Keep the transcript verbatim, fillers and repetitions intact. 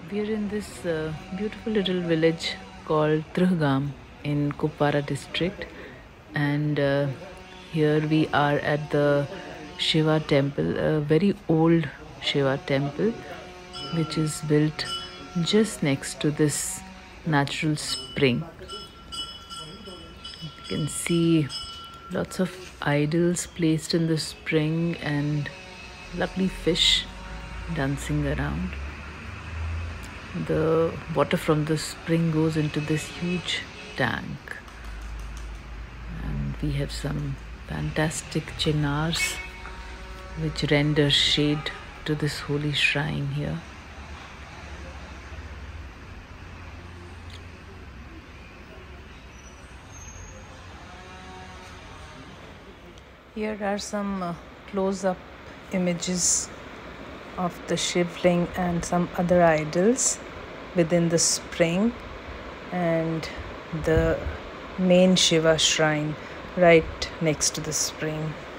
We are in this uh, beautiful little village called Trihgam in Kupwara district, and uh, here we are at the Shiva temple, a very old Shiva temple, which is built just next to this natural spring. You can see lots of idols placed in the spring and lovely fish dancing around. The water from the spring goes into this huge tank, and we have some fantastic chinars which render shade to this holy shrine here. Here are some uh, close-up images of the Shivling and some other idols within the spring, and the main Shiva shrine right next to the spring.